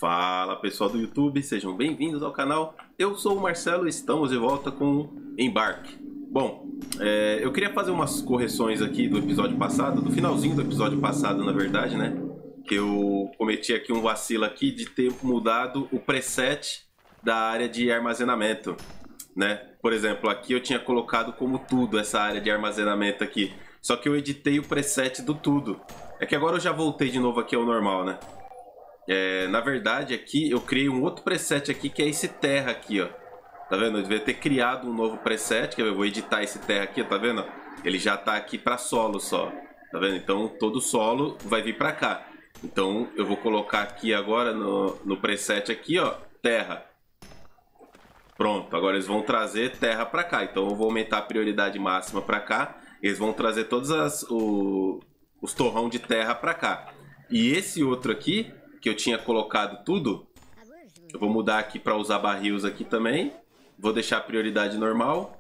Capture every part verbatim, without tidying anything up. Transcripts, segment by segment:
Fala pessoal do YouTube, sejam bem-vindos ao canal. Eu sou o Marcelo e estamos de volta com Embark. Bom, é, eu queria fazer umas correções aqui do episódio passado, do finalzinho do episódio passado, na verdade, né? Que eu cometi aqui um vacilo aqui de ter mudado o preset da área de armazenamento, né? Por exemplo, aqui eu tinha colocado como tudo essa área de armazenamento aqui, só que eu editei o preset do tudo. É que agora eu já voltei de novo aqui ao normal, né? É, na verdade aqui eu criei um outro preset aqui que é esse terra aqui, ó. Tá vendo? Eu devia ter criado um novo preset, que eu vou editar esse terra aqui, ó, tá vendo? Ele já tá aqui para solo só, tá vendo? Então todo solo vai vir para cá. Então eu vou colocar aqui agora no, no preset aqui, ó, terra. Pronto, agora eles vão trazer terra para cá. Então eu vou aumentar a prioridade máxima para cá. Eles vão trazer todos as, o, os torrão de terra para cá. E esse outro aqui, que eu tinha colocado tudo, eu vou mudar aqui para usar barris aqui também. Vou deixar a prioridade normal.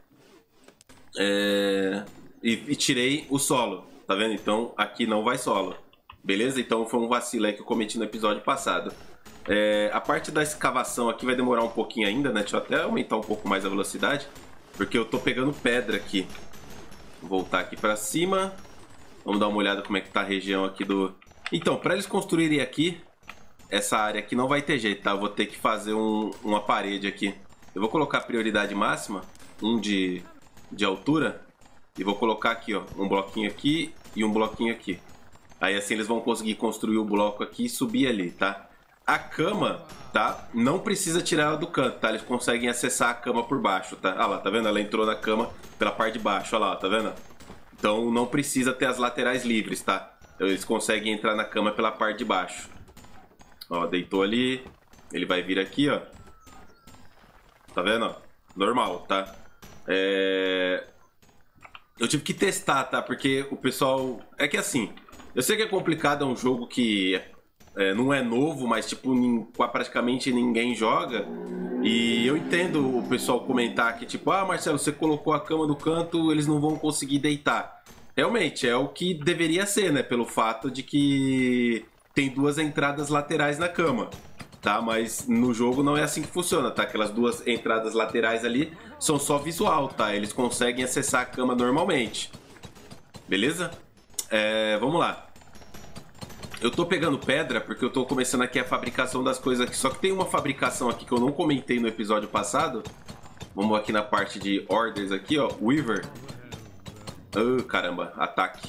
É... E, e tirei o solo, tá vendo? Então aqui não vai solo. Beleza? Então foi um vacilo aí que eu cometi no episódio passado. É... A parte da escavação aqui vai demorar um pouquinho ainda, né? Deixa eu até aumentar um pouco mais a velocidade, porque eu tô pegando pedra aqui. Vou voltar aqui para cima. Vamos dar uma olhada como é que tá a região aqui do... Então, para eles construírem aqui, essa área aqui não vai ter jeito, tá? Eu vou ter que fazer um, uma parede aqui. Eu vou colocar a prioridade máxima, um de, de altura, e vou colocar aqui, ó, um bloquinho aqui e um bloquinho aqui. Aí assim eles vão conseguir construir o bloco aqui e subir ali, tá? A cama, tá? Não precisa tirar ela do canto, tá? Eles conseguem acessar a cama por baixo, tá? Ah lá, tá vendo? Ela entrou na cama pela parte de baixo, olha lá, tá vendo? Então não precisa ter as laterais livres, tá? Então, eles conseguem entrar na cama pela parte de baixo. Ó, deitou ali. Ele vai vir aqui, ó. Tá vendo? Ó? Normal, tá? É... Eu tive que testar, tá? Porque o pessoal... É que assim, eu sei que é complicado, é um jogo que é, não é novo, mas tipo, praticamente ninguém joga. E eu entendo o pessoal comentar que tipo, ah, Marcelo, você colocou a cama no canto, eles não vão conseguir deitar. Realmente, é o que deveria ser, né? Pelo fato de que tem duas entradas laterais na cama, tá? Mas no jogo não é assim que funciona, tá? Aquelas duas entradas laterais ali são só visual, tá? Eles conseguem acessar a cama normalmente. Beleza? É, vamos lá. Eu tô pegando pedra porque eu tô começando aqui a fabricação das coisas aqui. Só que tem uma fabricação aqui que eu não comentei no episódio passado. Vamos aqui na parte de orders aqui, ó. Weaver. Oh, caramba, ataque.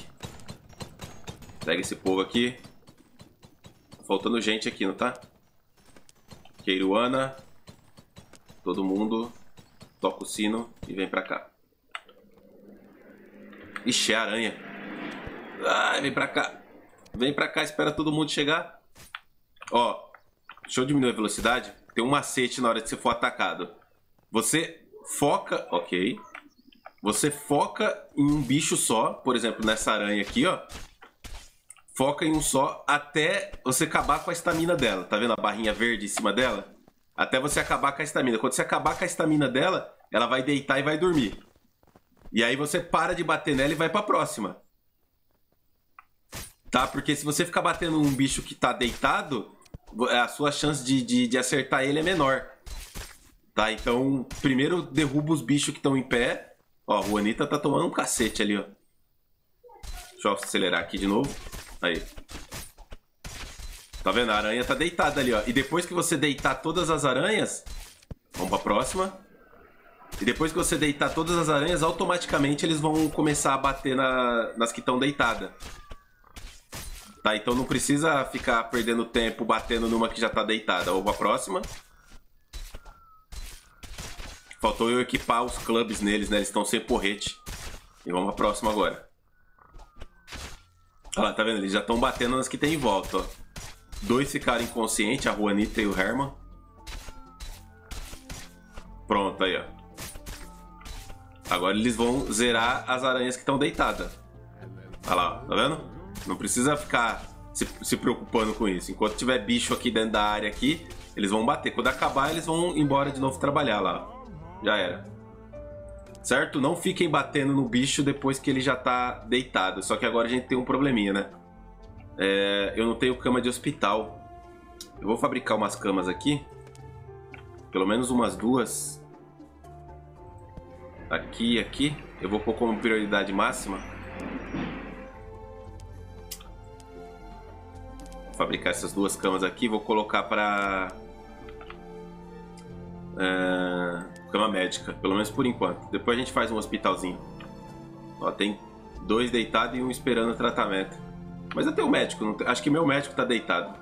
Pega esse povo aqui. Faltando gente aqui, não tá? Queiruana. Todo mundo. Toca o sino e vem pra cá. Ixi, é aranha. Ai, vem pra cá. Vem pra cá, espera todo mundo chegar. Ó, deixa eu diminuir a velocidade. Tem um macete na hora de você for atacado. Você foca... Ok. Você foca em um bicho só. Por exemplo, nessa aranha aqui, ó. Foca em um só até você acabar com a estamina dela. Tá vendo a barrinha verde em cima dela? Até você acabar com a estamina. Quando você acabar com a estamina dela, ela vai deitar e vai dormir. E aí você para de bater nela e vai pra próxima. Tá? Porque se você ficar batendo num bicho que tá deitado, a sua chance de, de, de acertar ele é menor. Tá? Então, primeiro derruba os bichos que estão em pé. Ó, a Juanita tá tomando um cacete ali, ó. Deixa eu acelerar aqui de novo. Aí. Tá vendo? A aranha tá deitada ali, ó. E depois que você deitar todas as aranhas... Vamos pra próxima. E depois que você deitar todas as aranhas, automaticamente eles vão começar a bater na, nas que estão deitadas. Tá? Então não precisa ficar perdendo tempo batendo numa que já tá deitada. Vamos pra próxima. Faltou eu equipar os clubes neles, né? Eles estão sem porrete. E vamos pra próxima agora. Olha lá, tá vendo? Eles já estão batendo nas que tem em volta, ó. Dois ficaram inconscientes, a Juanita e o Herman. Pronto, aí, ó. Agora eles vão zerar as aranhas que estão deitadas. Olha lá, ó. Tá vendo? Não precisa ficar se, se preocupando com isso. Enquanto tiver bicho aqui dentro da área aqui, eles vão bater. Quando acabar, eles vão embora de novo trabalhar lá, ó. Já era. Certo? Não fiquem batendo no bicho depois que ele já tá deitado. Só que agora a gente tem um probleminha, né? É, eu não tenho cama de hospital. Eu vou fabricar umas camas aqui. Pelo menos umas duas. Aqui e aqui. Eu vou pôr como prioridade máxima. Vou fabricar essas duas camas aqui. Vou colocar para... Uh, cama médica. Pelo menos por enquanto. Depois a gente faz um hospitalzinho. Ó, tem dois deitados e um esperando tratamento. Mas eu tenho um médico. Não tem... Acho que meu médico tá deitado.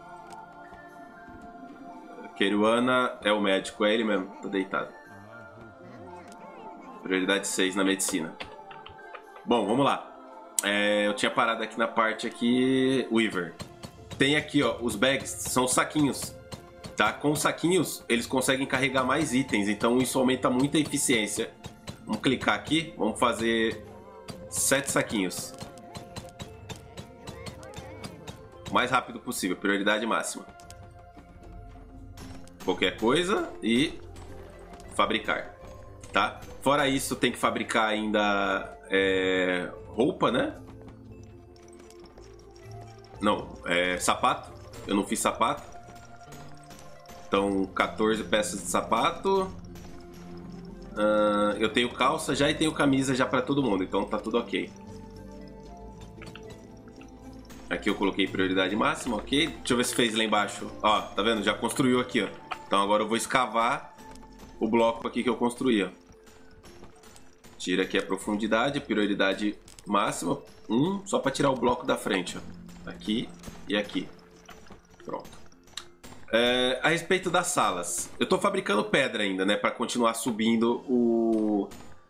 Keruana é o médico. É ele mesmo. Tá deitado. Prioridade seis na medicina. Bom, vamos lá. É, eu tinha parado aqui na parte aqui... Weaver. Tem aqui, ó, os bags. São saquinhos. Tá? Com os saquinhos, eles conseguem carregar mais itens. Então isso aumenta muito a eficiência. Vamos clicar aqui. Vamos fazer sete saquinhos. O mais rápido possível. Prioridade máxima. Qualquer coisa e fabricar. Tá? Fora isso, tem que fabricar ainda é, roupa, né? Não, é, sapato. Eu não fiz sapato. Então, quatorze peças de sapato. Uh, eu tenho calça já e tenho camisa já para todo mundo. Então tá tudo ok. Aqui eu coloquei prioridade máxima, ok? Deixa eu ver se fez lá embaixo. Ó, tá vendo? Já construiu aqui, ó. Então agora eu vou escavar o bloco aqui que eu construí, ó. Tira aqui a profundidade, prioridade máxima, um, só para tirar o bloco da frente, ó. Aqui e aqui. Pronto. É, a respeito das salas, eu estou fabricando pedra ainda, né, para continuar subindo o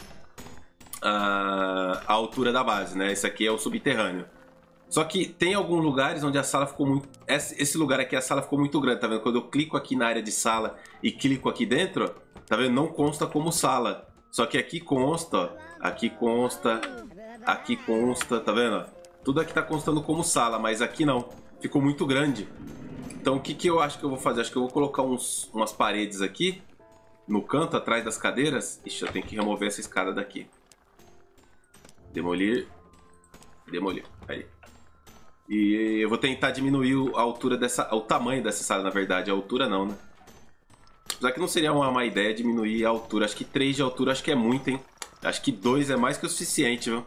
a, a altura da base, né? Esse aqui é o subterrâneo. Só que tem alguns lugares onde a sala ficou muito... Esse, esse lugar aqui, a sala ficou muito grande, tá vendo? Quando eu clico aqui na área de sala e clico aqui dentro, tá vendo? Não consta como sala. Só que aqui consta, ó. Aqui consta, aqui consta, tá vendo? Tudo aqui tá constando como sala, mas aqui não. Ficou muito grande. Então o que, que eu acho que eu vou fazer? Acho que eu vou colocar uns, umas paredes aqui, no canto, atrás das cadeiras. Ixi, eu tenho que remover essa escada daqui. Demolir. Demolir. Aí. E eu vou tentar diminuir a altura dessa... O tamanho dessa sala, na verdade. A altura não, né? Apesar que não seria uma má ideia diminuir a altura. Acho que três de altura acho que é muito, hein? Acho que dois é mais que o suficiente, viu?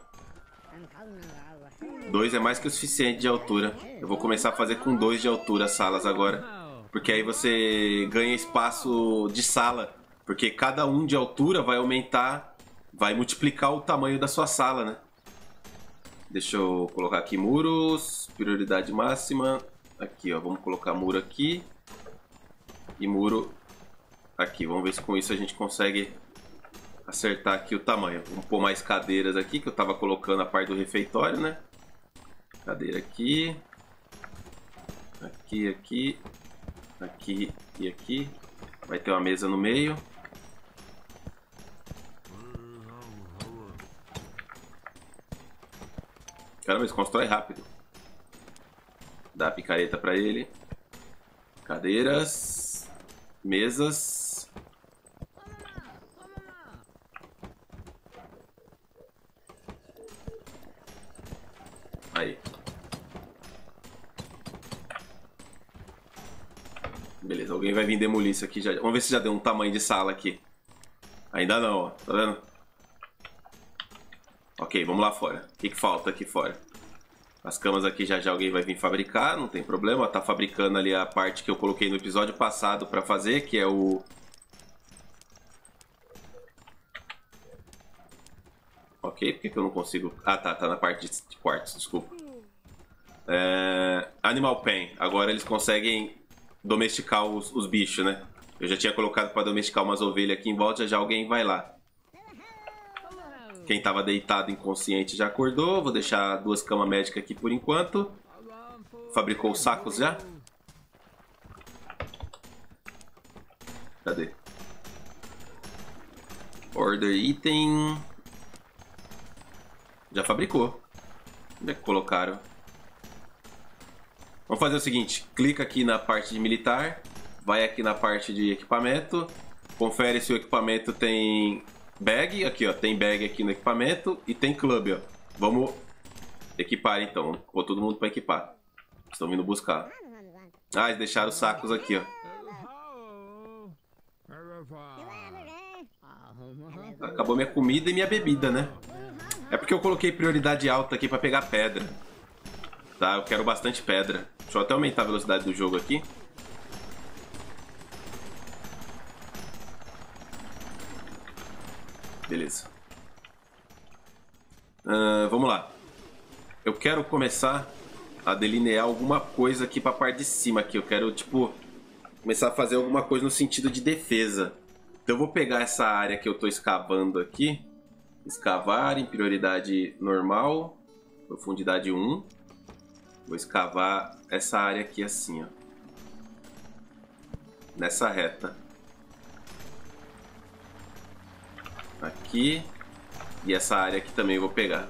dois é mais que o suficiente de altura. Eu vou começar a fazer com dois de altura as salas agora. Porque aí você ganha espaço de sala. Porque cada um de altura vai aumentar, vai multiplicar o tamanho da sua sala, né? Deixa eu colocar aqui muros, prioridade máxima. Aqui, ó, vamos colocar muro aqui. E muro aqui. Vamos ver se com isso a gente consegue acertar aqui o tamanho. Vamos pôr mais cadeiras aqui, que eu tava colocando a parte do refeitório, né? Cadeira aqui. Aqui, aqui. Aqui e aqui. Vai ter uma mesa no meio. Caramba, eles constroem rápido. Dá a picareta pra ele. Cadeiras. Mesas. Aí. Beleza, alguém vai vir demolir isso aqui já. Vamos ver se já deu um tamanho de sala aqui. Ainda não, ó. Tá vendo? Ok, vamos lá fora. O que, que falta aqui fora? As camas aqui já já alguém vai vir fabricar, não tem problema. Tá fabricando ali a parte que eu coloquei no episódio passado pra fazer, que é o... Ok, por que, que eu não consigo... Ah, tá, tá na parte de quartos, desculpa. É... Animal Pen. Agora eles conseguem domesticar os, os bichos, né? Eu já tinha colocado pra domesticar umas ovelhas aqui em volta, já, já alguém vai lá. Quem tava deitado inconsciente já acordou. Vou deixar duas camas médicas aqui por enquanto. Fabricou os sacos já? Cadê? Order item. Já fabricou. Onde é que colocaram? Vamos fazer o seguinte. Clica aqui na parte de militar. Vai aqui na parte de equipamento. Confere se o equipamento tem... Bag, aqui ó, tem bag aqui no equipamento e tem club, ó. Vamos equipar então, vou todo mundo para equipar. Estão vindo buscar. Ah, eles deixaram os sacos aqui, ó. Acabou minha comida e minha bebida, né? É porque eu coloquei prioridade alta aqui pra pegar pedra. Tá, eu quero bastante pedra. Deixa eu até aumentar a velocidade do jogo aqui. Beleza. Uh, vamos lá. Eu quero começar a delinear alguma coisa aqui pra parte de cima aqui. Eu quero, tipo, começar a fazer alguma coisa no sentido de defesa. Então eu vou pegar essa área que eu tô escavando aqui. Escavar em prioridade normal. Profundidade um. Vou escavar essa área aqui assim, ó. Nessa reta. Aqui. E essa área aqui também eu vou pegar.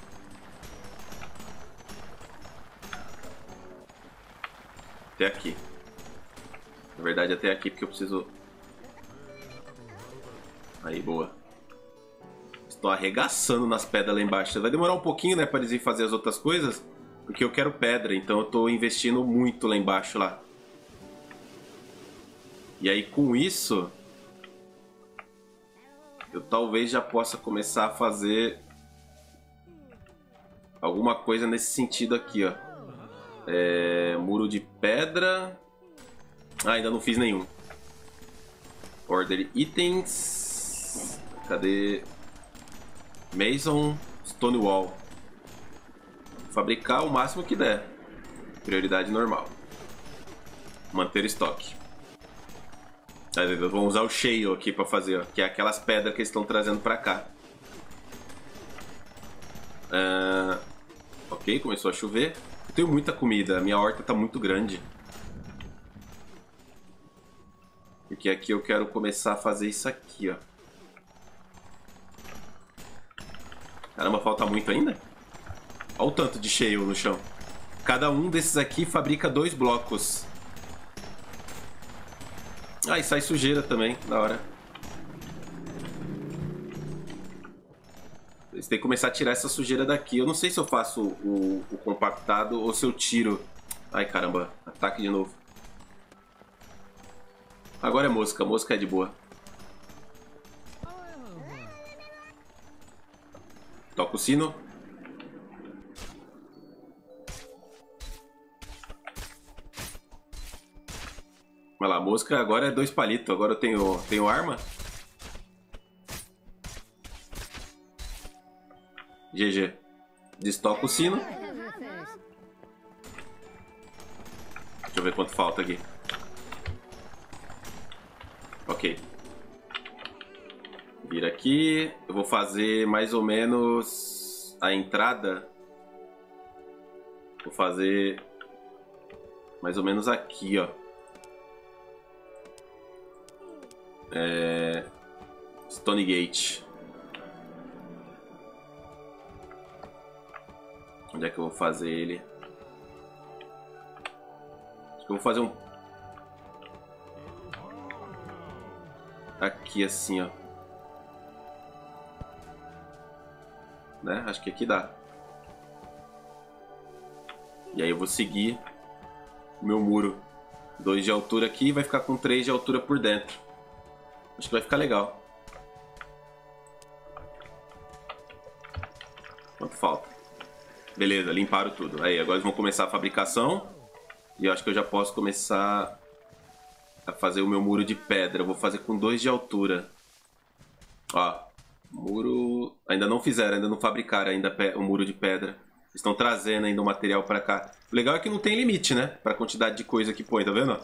Até aqui. Na verdade até aqui porque eu preciso... Aí, boa. Estou arregaçando nas pedras lá embaixo. Vai demorar um pouquinho, né, para eles irem fazer as outras coisas. Porque eu quero pedra, então eu tô investindo muito lá embaixo lá. E aí com isso, eu talvez já possa começar a fazer alguma coisa nesse sentido aqui, ó. É, muro de pedra. Ah, ainda não fiz nenhum. Order itens. Cadê? Mason Stonewall. Fabricar o máximo que der. Prioridade normal. Manter estoque. Vamos usar o cheio aqui para fazer, ó, que é aquelas pedras que eles estão trazendo para cá. Uh, ok, começou a chover. Eu tenho muita comida, a minha horta está muito grande. Porque aqui eu quero começar a fazer isso aqui, ó. Caramba, falta muito ainda? Olha o tanto de cheio no chão. Cada um desses aqui fabrica dois blocos. Ah, e sai sujeira também, da hora. Eles têm que começar a tirar essa sujeira daqui. Eu não sei se eu faço o, o compactado ou se eu tiro. Ai, caramba. Ataque de novo. Agora é mosca. Mosca é de boa. Toca o sino. Olha lá, a mosca agora é dois palitos. Agora eu tenho, tenho arma. G G. Destoca o sino. Deixa eu ver quanto falta aqui. Ok. Vira aqui. Eu vou fazer mais ou menos a entrada. Vou fazer mais ou menos aqui, ó. É... Stonegate. Onde é que eu vou fazer ele? Acho que eu vou fazer um... Aqui assim, ó. Né? Acho que aqui dá. E aí eu vou seguir o meu muro. dois de altura aqui e vai ficar com três de altura por dentro. Acho que vai ficar legal. Quanto falta? Beleza, limparam tudo. Aí, agora eles vão começar a fabricação. E eu acho que eu já posso começar a fazer o meu muro de pedra. Eu vou fazer com dois de altura. Ó, muro... Ainda não fizeram, ainda não fabricaram ainda o muro de pedra. Estão trazendo ainda o material pra cá. O legal é que não tem limite, né? Pra quantidade de coisa que põe, tá vendo?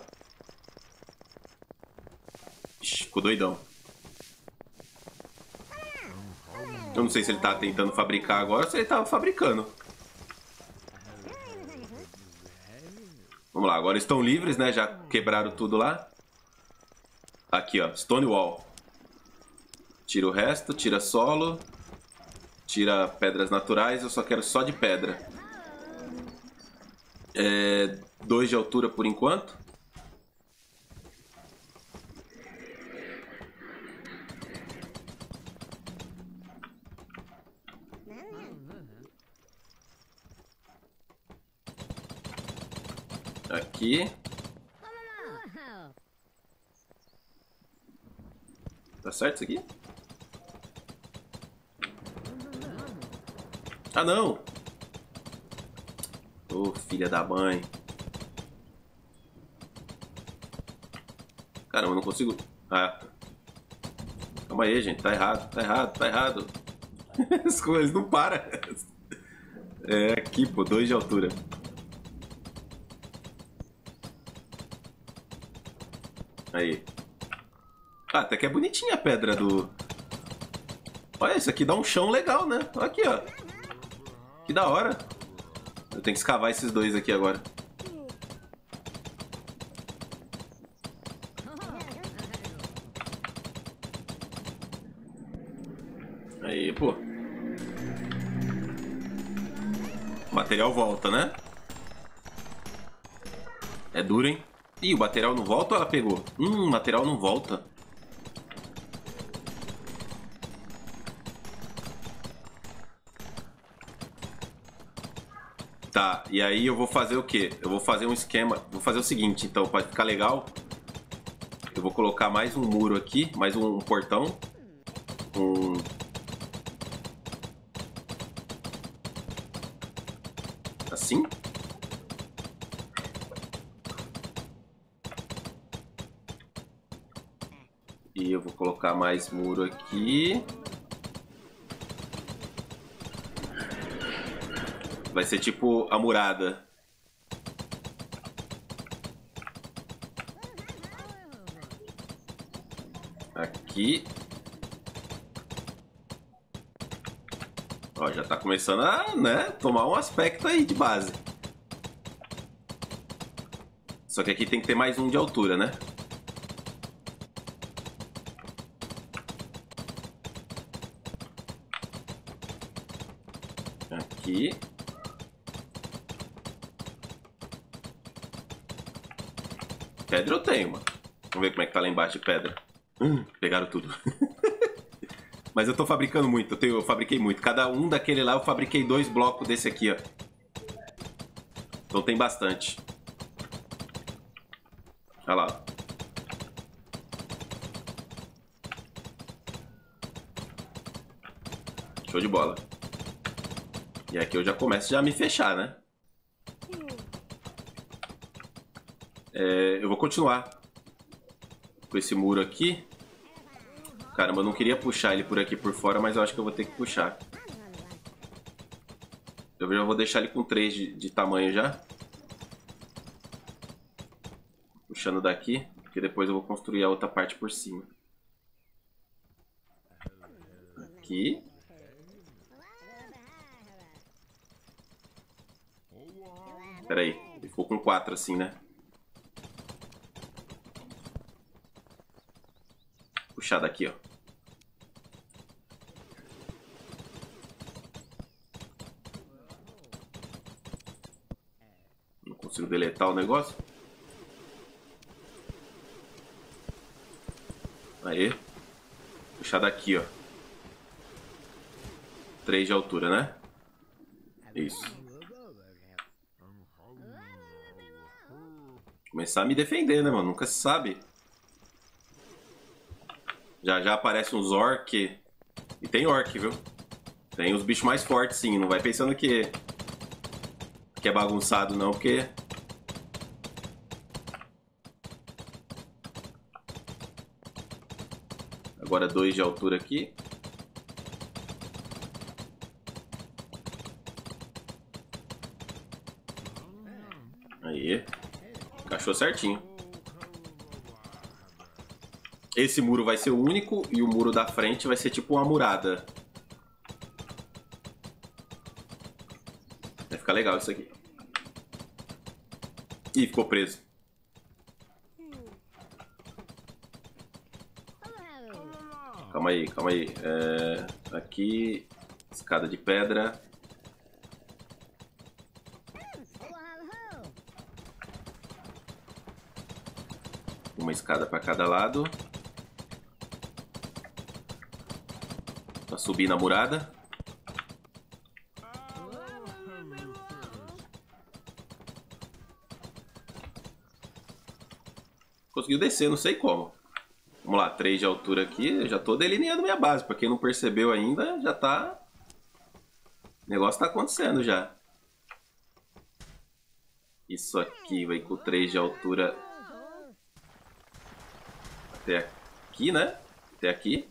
Ixi, ficou doidão. Eu não sei se ele tá tentando fabricar agora ou se ele tava fabricando. Vamos lá, agora estão livres, né? Já quebraram tudo lá. Aqui, ó, Stonewall. Tira o resto, tira solo. Tira pedras naturais, eu só quero só de pedra. É, dois de altura por enquanto. Aqui. Tá certo isso aqui? Ah, não! Ô, oh, filha da mãe. Caramba, eu não consigo... Ah. Calma aí, gente. Tá errado, tá errado, tá errado. As coisas não param. É aqui, pô. Dois de altura. Aí. Ah, até que é bonitinha a pedra do... Olha, isso aqui dá um chão legal, né? Olha aqui, ó. Que da hora. Eu tenho que escavar esses dois aqui agora. Aí, pô. O material volta, né? É duro, hein? Ih, o material não volta ou ela pegou? Hum, o material não volta. Tá, e aí eu vou fazer o quê? Eu vou fazer um esquema... Vou fazer o seguinte, então, para ficar legal. Eu vou colocar mais um muro aqui, mais um portão. Um... Assim? E eu vou colocar mais muro aqui. Vai ser tipo a murada. Aqui. Ó, já tá começando a, né, tomar um aspecto aí de base. Só que aqui tem que ter mais um de altura, né? Aqui. Pedra eu tenho, mano. Vamos ver como é que tá lá embaixo de pedra. Hum, pegaram tudo. Mas eu tô fabricando muito, eu, tenho, eu fabriquei muito. Cada um daquele lá eu fabriquei dois blocos desse aqui, ó. Então tem bastante. Olha lá. Show de bola. E aqui eu já começo já a me fechar, né? É, eu vou continuar com esse muro aqui. Caramba, eu não queria puxar ele por aqui por fora, mas eu acho que eu vou ter que puxar. Eu já vou deixar ele com três de, de tamanho já. Puxando daqui, porque depois eu vou construir a outra parte por cima. Aqui. Pera aí, ele ficou com quatro assim, né? Puxar daqui, ó. Não consigo deletar o negócio. Aí. Puxar daqui, ó. três de altura, né? Isso. Começar a me defender, né, mano? Nunca se sabe. Já já aparece uns orc. E tem orc, viu? Tem os bichos mais fortes, sim. Não vai pensando que, que é bagunçado, não, porque... Agora dois de altura aqui. Aí. Encaixou certinho. Esse muro vai ser o único e o muro da frente vai ser tipo uma murada. Vai ficar legal isso aqui. Ih, ficou preso. Calma aí, calma aí. É... Aqui, escada de pedra. Uma escada para cada lado. Pra subir na murada. Conseguiu descer, não sei como. Vamos lá, três de altura aqui. Eu já tô delineando minha base. Pra quem não percebeu ainda, já tá... O negócio tá acontecendo já. Isso aqui vai com três de altura até aqui, né? Até aqui.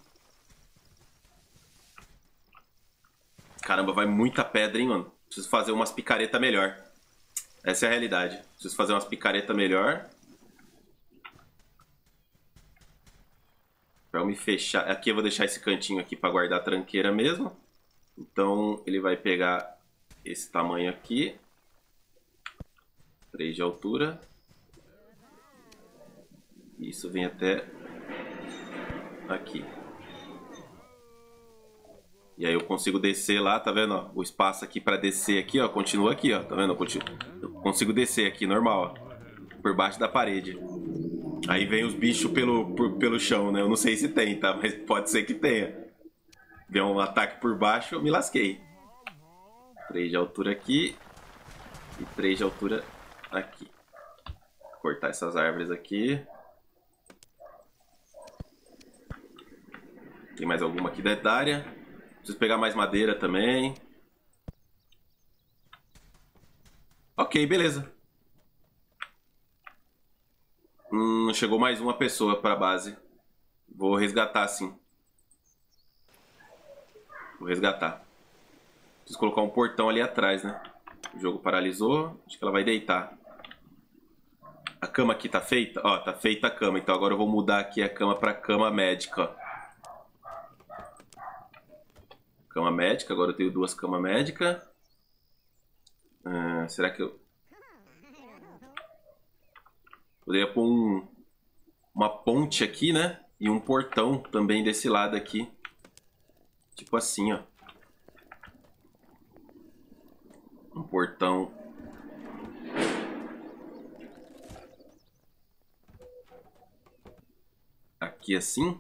Caramba, vai muita pedra, hein, mano? Preciso fazer umas picaretas melhor. Essa é a realidade. Preciso fazer umas picaretas melhor. Pra eu me fechar... Aqui eu vou deixar esse cantinho aqui pra guardar a tranqueira mesmo. Então ele vai pegar esse tamanho aqui. três de altura. Isso vem até aqui. E aí eu consigo descer lá, tá vendo? Ó, o espaço aqui para descer aqui, ó, continua aqui, ó, tá vendo? Eu, continuo, eu consigo descer aqui, normal, ó, por baixo da parede. Aí vem os bichos pelo, por, pelo chão, né? Eu não sei se tem, tá? Mas pode ser que tenha. Vem um ataque por baixo, eu me lasquei. três de altura aqui. E três de altura aqui. Vou cortar essas árvores aqui. Tem mais alguma aqui dentro da área. Preciso pegar mais madeira também. Ok, beleza. Hum, chegou mais uma pessoa para a base. Vou resgatar sim. Vou resgatar. Preciso colocar um portão ali atrás, né? O jogo paralisou. Acho que ela vai deitar. A cama aqui tá feita? Ó, tá feita a cama. Então agora eu vou mudar aqui a cama para cama médica, ó. Cama médica, agora eu tenho duas camas médicas. Ah, será que eu... Poderia pôr um... uma ponte aqui, né? E um portão também desse lado aqui. Tipo assim, ó. Um portão... Aqui assim.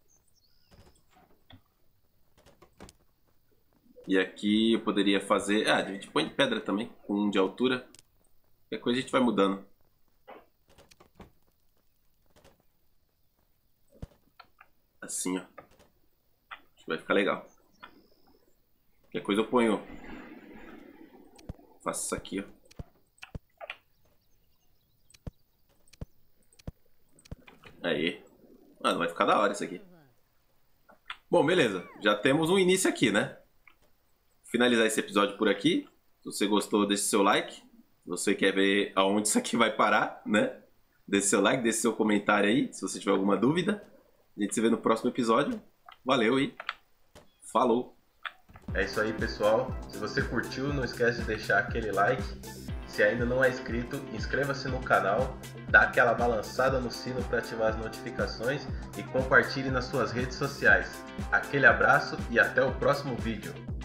E aqui eu poderia fazer... Ah, a gente põe de pedra também, com um de altura. Qualquer coisa a gente vai mudando. Assim, ó. Acho que vai ficar legal. Qualquer coisa eu ponho... Faço isso aqui, ó. Aí. Mano, vai ficar da hora isso aqui. Bom, beleza. Já temos um início aqui, né? Finalizar esse episódio por aqui. Se você gostou, deixe seu like. Se você quer ver aonde isso aqui vai parar, né? Deixe seu like, deixe seu comentário aí, se você tiver alguma dúvida. A gente se vê no próximo episódio. Valeu e falou! É isso aí, pessoal. Se você curtiu, não esquece de deixar aquele like. Se ainda não é inscrito, inscreva-se no canal, dá aquela balançada no sino para ativar as notificações e compartilhe nas suas redes sociais. Aquele abraço e até o próximo vídeo.